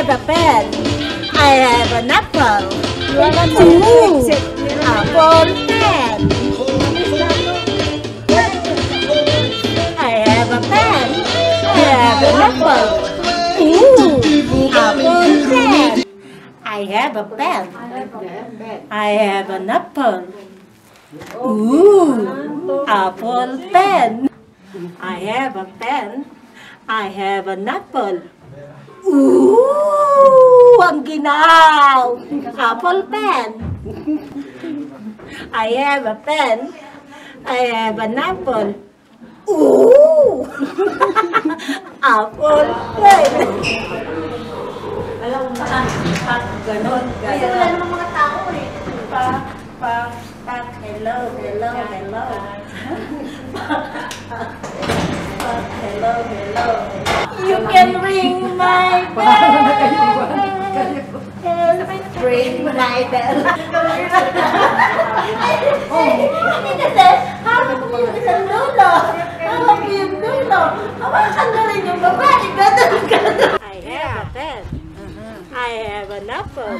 have a pen. I have an apple. Apple pen. I have a pen. I have an apple. Apple pen. I have a pen. I have an apple. Apple pen. I have a pen. I have an apple. Ang ginaw! Apple pen. I have a pen. I have an apple. Apple pen. Alam mo ba? Ganon, ganon. Wala namang mga tao eh. Hello, hello, hello. Hello, hello. You can ring my bell. Ring my bell. Hawak mo yung isang dulo. Hawak mo yung dulo. Hawakan na rin yung babae. Ganon, ganon. I have a pen. I have an apple.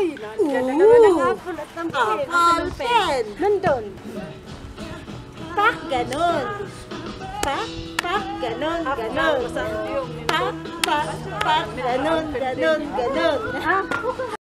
Apple pen. Nandun. Pak, ganon. Pak, pak, ganon, ganon. Pak, pak, pak, ganon, ganon, ganon.